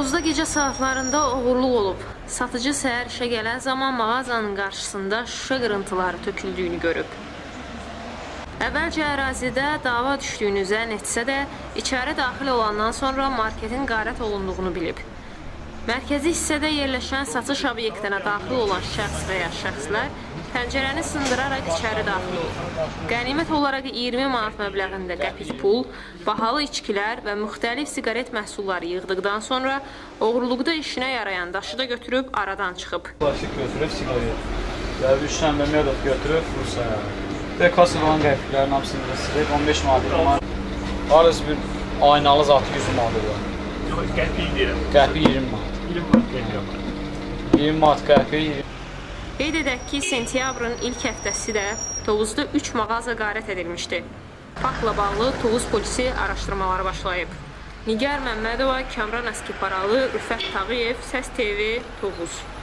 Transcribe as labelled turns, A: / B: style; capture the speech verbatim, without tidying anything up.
A: Tovuzda gecə saatlarında oğurluq olub. Satıcı səhər işə gələn zaman mağazanın qarşısında şüşə qırıntıları töküldüyünü görüb. Əvvəlcə ərazidə dava düşdüyünü zənn etsə də, içəri daxil olandan sonra marketin qarət olunduğunu bilib. Mərkəzi hissədə yerləşən satış obyektinə daxil olan şəxs və ya şəxslər pəncərəni sındıraraq içəri daxil olub. Qənimət olaraq iyirmi manat məbləğində qəpik pul, bahalı içkilər və müxtəlif siqaret məhsulları yığdıqdan sonra oğurluqda işinə yarayan daşı da götürüb aradan çıxıb.
B: Plastik götürüb siqaret, yəni üç dənə medot götürüb Rusaya. Və kasa olan qəpiklərin hamısını da silib on beş manat. Arası bir aynalı zatı yüz manat var.
C: Qəpik deyirəm.
B: Qəpik iyirmi manat.
C: iyirmi manat qəpik.
B: iyirmi manat qəpik.
A: Qeyd edək ki, sentyabrın ilk həftəsi də Tovuzda üç mağaza qarət edilmişdi. Faktla bağlı Tovuz polisi araşdırmaları başlayıb. Nigar Məmmədova, Kamran Əskiparalı, Rüfət Tağıyev, Səs T V, Tovuz.